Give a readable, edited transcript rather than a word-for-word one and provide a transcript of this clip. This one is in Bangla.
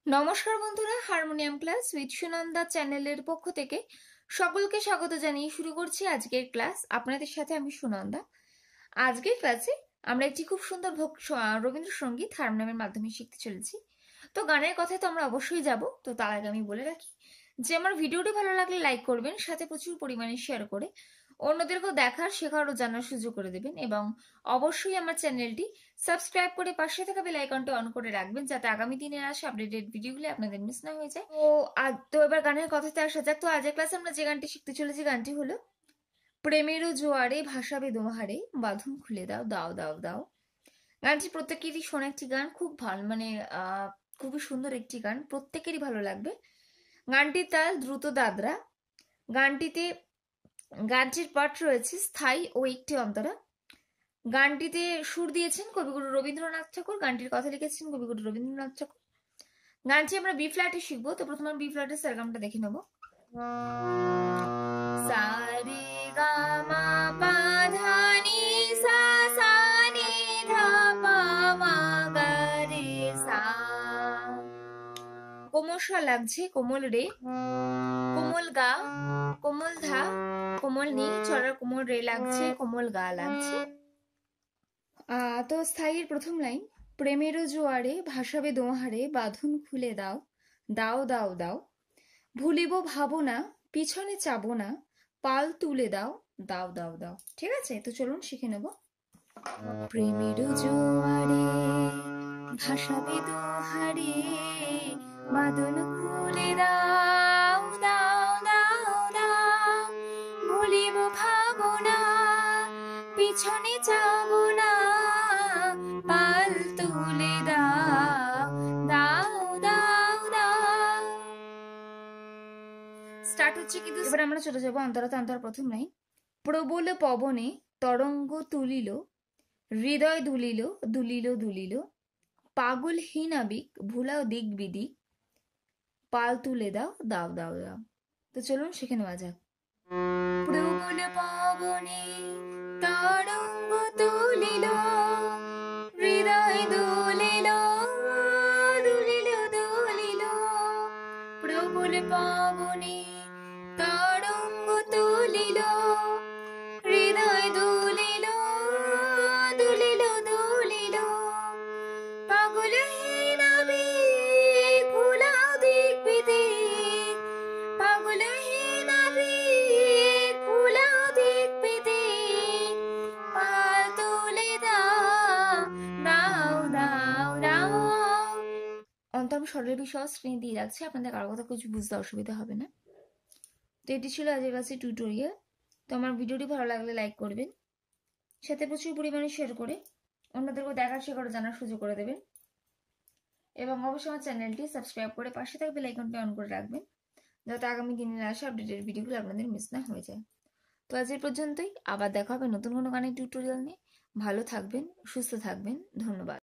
নমস্কার বন্ধুরা, হারমোনিয়াম ক্লাস উইথ সুনন্দা চ্যানেলের পক্ষ থেকে সকলকে স্বাগত জানিয়ে শুরু করছি আজকের ক্লাস। আপনাদের সাথে আমি সুনন্দা। আজকের ক্লাসে আমরা একটি খুব সুন্দর রবীন্দ্রসঙ্গীত হারমোনিয়ামের মাধ্যমে শিখতে চলেছি। তো গানের কথায় তো আমরা অবশ্যই যাব। তো তার আগে আমি বলে রাখি যে আমার ভিডিওটি ভালো লাগলে লাইক করবেন, সাথে প্রচুর পরিমাণে শেয়ার করে অন্যদেরকেও দেখার, শেখার ও জানার সুযোগ করে দেবেন, এবং অবশ্যই আমার চ্যানেলটি সাবস্ক্রাইব করে পাশে থাকা বেল আইকনটি অন করে রাখবেন যাতে আগামী দিনের আসা আপডেটেড ভিডিওগুলো আপনাদের মিস না হয়ে যায়। তো এবার গানের কথাতে আসা যাক। তো আজকের ক্লাসে আমরা যে গানটি শিখতে চলেছি গানটি হলো প্রেমেরও জোয়ারে ভাসাবে দোহারে বাঁধন খুলে দাও দাও দাও দাও। গানটি প্রত্যেকেরই শোনা একটি গান, খুব ভালো, খুবই সুন্দর একটি গান, প্রত্যেকেরই ভালো লাগবে। গানটির তাল দ্রুত দাদরা। গানটির পাঠ রয়েছে স্থায়ী ও একটি অন্তরা। গানটিতে সুর দিয়েছেন কবিগুরু রবীন্দ্রনাথ ঠাকুর, গানটির কথা লিখেছেন কবিগুরু রবীন্দ্রনাথ ঠাকুর। গানটি আমরা বি ফ্ল্যাটে শিখবো। তো প্রথমে বি ফ্ল্যাটের সারগামটা দেখে নেবো। সা রে গা মা পা ধা নি সা সা নি ধা পা মা গা রে সা। কোমল সা লাগছে, কোমল রে, কোমল গা, কোমল ধা, কোমল নি, চড়ার কোমল রে লাগছে, কোমল গা লাগছে। তো স্থায়ীর প্রথম লাইন, প্রেমেরও জোয়ারে ভাসাবে দোহারে বাঁধন খুলে দাও দাও দাও দাও, ভুলিব ভাবনা পিছনে চাবো না, পাল তুলে দাও দাও দাও দাও। ঠিক আছে, তো চলুন শিখে নেব। প্রেমেরও জোয়ারে ভাসাবে দোহারে বাঁধন খুলে দাও দাও দাও দাও, ভুলিব ভাবনা পিছনে চাবো না, পাল তুলে দাও দাও দাও দাও। স্টার্ট হচ্ছে, কিন্তু এবার আমরা চলে যাবো অন্তরাতে। অন্তর প্রথম লাইন, প্রবল পবনে তরঙ্গ তুলিল, হৃদয় দুলিল দুলিল দুলিল, পাগল হীনাবিক ভুলাও দিক বিদিক, পাল তুলে দাও দাও দাও দাও। তো চলুন শিখে নেওয়া যাক। প্রবল পবনে তরঙ্গ তুলিল, হৃদয় দুলিল দুলিল দুলিল, প্রবল পবনে তরঙ্গ তুলিল, হৃদয় দুলিল দুলিল দুলিল, পাগল হীনাবিক ভুলাও দিক বিদিক, পাগল হীনাবিক ভুলাও দিক বিদিক, পাল তুলে দাও দাও দাও দাও। অন্তর স্বরলিপি সহ স্ক্রিনে দিয়ে রাখছি, আপনাদের কারো কথা কিছু বুঝতে অসুবিধা হবে না। তো এটি ছিল আজকের কাছে টিউটোরিয়াল। তো আমার ভিডিওটি ভালো লাগলে লাইক করবেন, সাথে প্রচুর পরিমাণে শেয়ার করে অন্যদেরকে দেখার, শেখার, জানার সুযোগ করে দেবেন, এবং অবশ্যই আমার চ্যানেলটি সাবস্ক্রাইব করে পাশে থাকা বেল আইকনটি অন করে রাখবেন যাতে আগামী দিনের আসা আপডেটেড ভিডিওগুলো আপনাদের মিস না হয়ে যায়। তো আজ এই পর্যন্তই, আবার দেখা হবে নতুন কোনো গানের টিউটোরিয়াল নিয়ে। ভালো থাকবেন, সুস্থ থাকবেন, ধন্যবাদ।